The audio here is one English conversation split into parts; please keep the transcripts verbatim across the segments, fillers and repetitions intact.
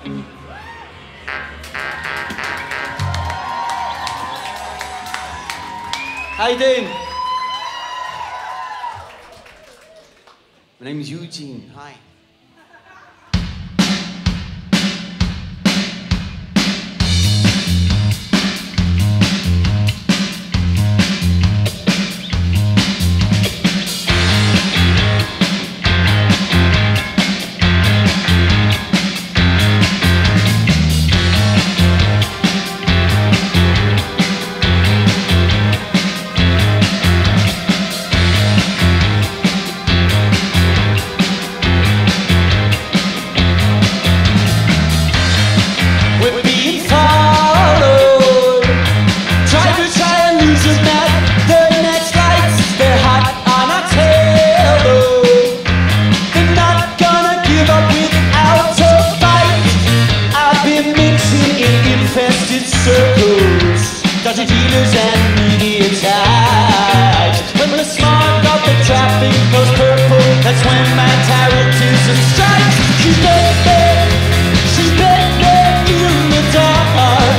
How you doing? My name is Eugene. Hi. Dodgy dealers and media types. When the smog of the traffic goes purple, that's when my tarotism strikes. She's dead, dead, she's dead, dead in the dark.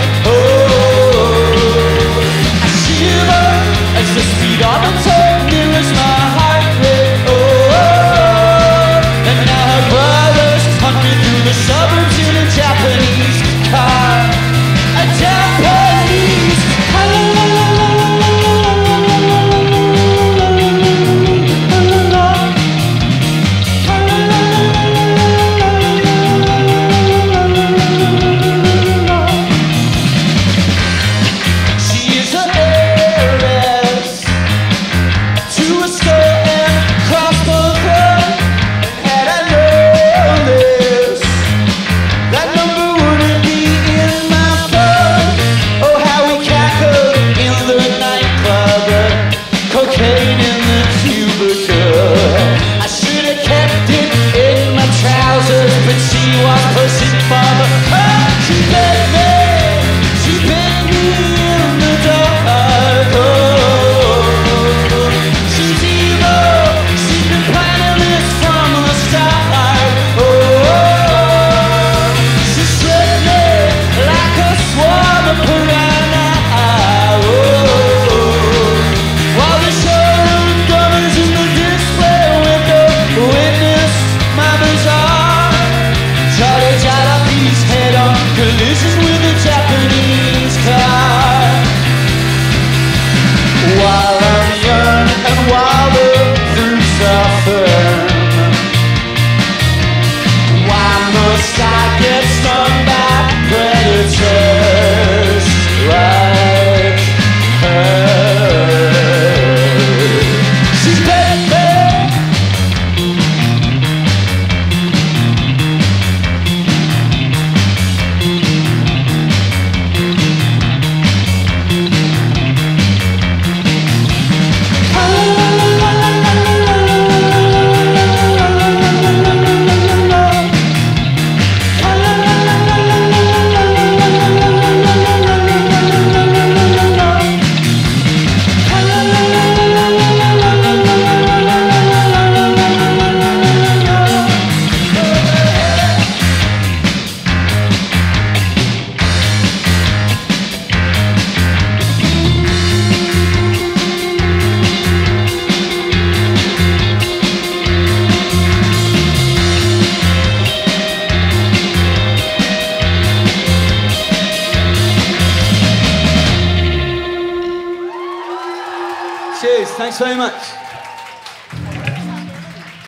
Oh, I shiver as the speed of the turn mirrors my heart rate. Oh, and now her brothers hunt me through the suburbs in a Japanese car. A Japanese. Thanks very much.